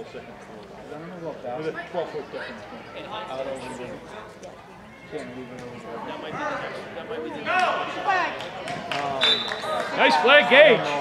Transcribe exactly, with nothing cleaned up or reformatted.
second floor. I don't know about There's a that. twelve foot difference. Out over the, Can't leave it over That might be the next. That might be the there. next. Um, Nice play, Gage.